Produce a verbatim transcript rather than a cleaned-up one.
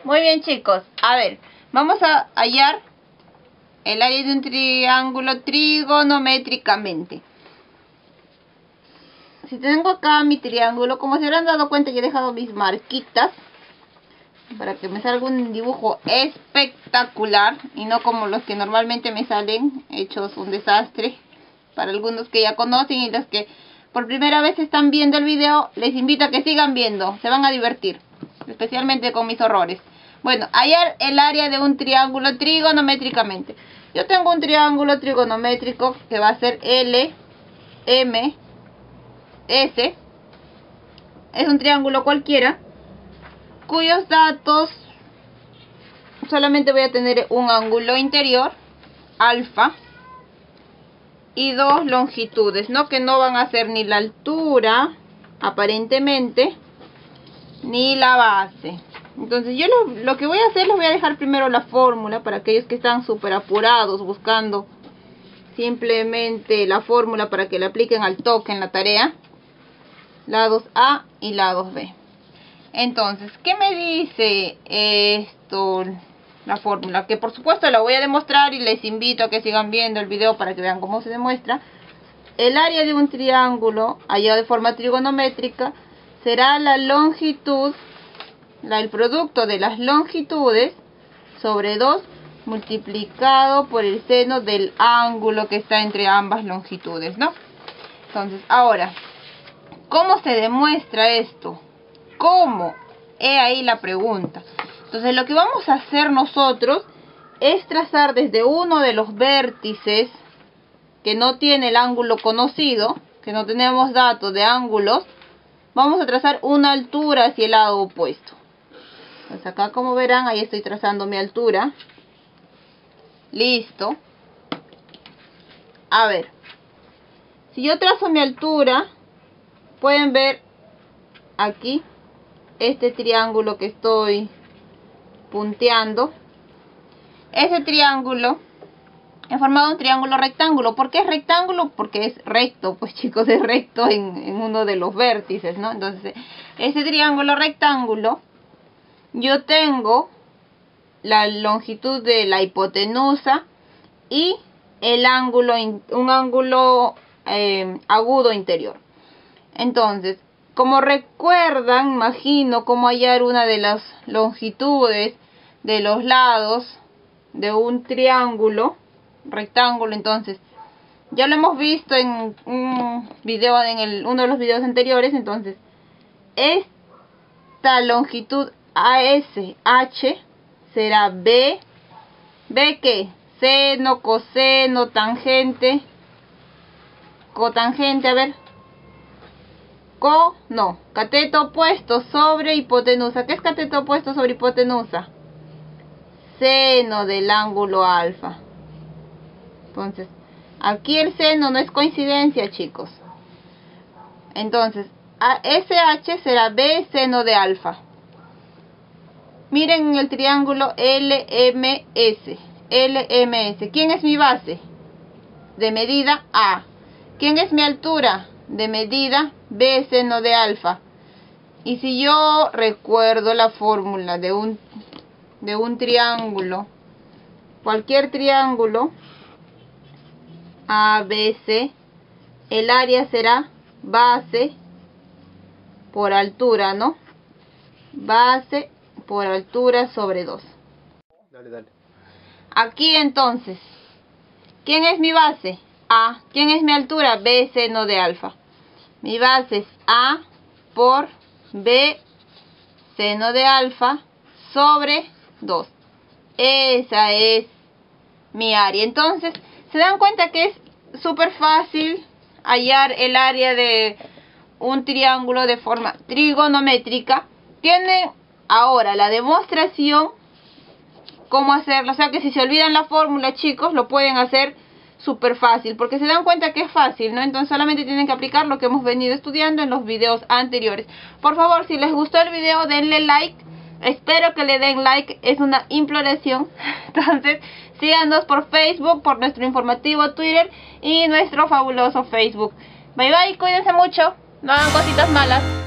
Muy bien, chicos, a ver, vamos a hallar el área de un triángulo trigonométricamente. Si tengo acá mi triángulo, como se habrán dado cuenta, yo he dejado mis marquitas para que me salga un dibujo espectacular y no como los que normalmente me salen hechos un desastre. Para algunos que ya conocen y los que por primera vez están viendo el video, les invito a que sigan viendo, se van a divertir, especialmente con mis horrores. Bueno, hallar el área de un triángulo trigonométricamente. Yo tengo un triángulo trigonométrico que va a ser L, M, S. Es un triángulo cualquiera, cuyos datos solamente voy a tener un ángulo interior, alfa, y dos longitudes, ¿no? Que no van a ser ni la altura, aparentemente, ni la base. Entonces yo lo, lo que voy a hacer, les voy a dejar primero la fórmula para aquellos que están súper apurados buscando simplemente la fórmula para que la apliquen al toque en la tarea. Lados A y lados B. Entonces, ¿qué me dice esto? La fórmula, que por supuesto la voy a demostrar y les invito a que sigan viendo el video para que vean cómo se demuestra. El área de un triángulo hallado de forma trigonométrica será la longitud, la, el producto de las longitudes sobre dos multiplicado por el seno del ángulo que está entre ambas longitudes, ¿no? Entonces, ahora, ¿cómo se demuestra esto? ¿Cómo? He ahí la pregunta. Entonces, lo que vamos a hacer nosotros es trazar desde uno de los vértices que no tiene el ángulo conocido, que no tenemos datos de ángulos, vamos a trazar una altura hacia el lado opuesto. Pues acá, como verán, ahí estoy trazando mi altura. Listo. A ver, si yo trazo mi altura, pueden ver aquí este triángulo que estoy punteando. Ese triángulo he formado un triángulo rectángulo. ¿Por qué es rectángulo? Porque es recto, pues chicos, es recto en, en uno de los vértices, ¿no? Entonces, ese triángulo rectángulo, yo tengo la longitud de la hipotenusa y el ángulo, un ángulo eh, agudo interior. Entonces, como recuerdan, imagino cómo hallar una de las longitudes de los lados de un triángulo rectángulo. Entonces, ya lo hemos visto en un video, en el, uno de los videos anteriores. Entonces, esta longitud A S H será B. ¿B qué? Seno, coseno, tangente, cotangente, a ver. Co, no, cateto opuesto sobre hipotenusa. ¿Qué es cateto opuesto sobre hipotenusa? Seno del ángulo alfa. Entonces, aquí el seno no es coincidencia, chicos. Entonces, S H será B seno de alfa. Miren el triángulo L M S. L M S. ¿Quién es mi base? De medida A. ¿Quién es mi altura? De medida B seno de alfa. Y si yo recuerdo la fórmula de un, de un triángulo, cualquier triángulo A B C, el área será base por altura, ¿no? Base por altura sobre dos. Dale, dale. Aquí entonces, ¿quién es mi base? A. ¿Quién es mi altura? B seno de alfa. Mi base es A por B seno de alfa sobre dos. Esa es mi área. Entonces, ¿se dan cuenta que es súper fácil hallar el área de un triángulo de forma trigonométrica? Tienen ahora la demostración cómo hacerlo. O sea que si se olvidan la fórmula, chicos, lo pueden hacer súper fácil, porque se dan cuenta que es fácil, ¿no? Entonces solamente tienen que aplicar lo que hemos venido estudiando en los videos anteriores. Por favor, si les gustó el video, denle like. Espero que le den like, es una imploración. Entonces, síganos por Facebook, por nuestro informativo Twitter y nuestro fabuloso Facebook. Bye bye, cuídense mucho, no hagan cositas malas.